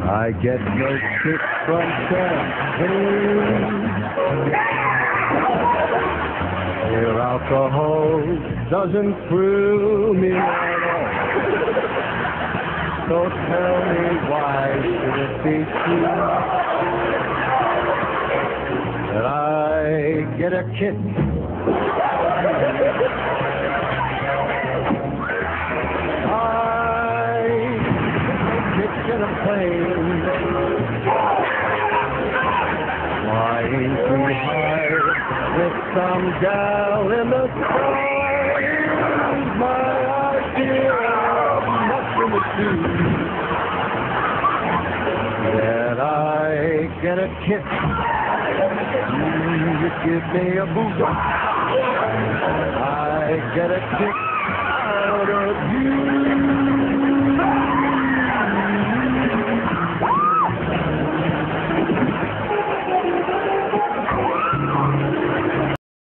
I get no kick from champagne. Your alcohol doesn't thrill me at all. So tell me, why should it be true that I get a kick? In a plane, flying too high with some gal in the sky. My idea of nothing to do, that I get a kick. You give me a boost, I get a kick out of you.